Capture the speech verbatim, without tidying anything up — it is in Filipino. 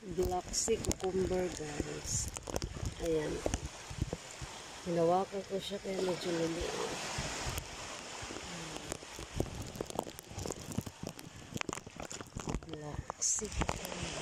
Black sea cucumber, guys. Ayan. Hinawakan ko siya kaya medyo liliit. Black sea cucumber.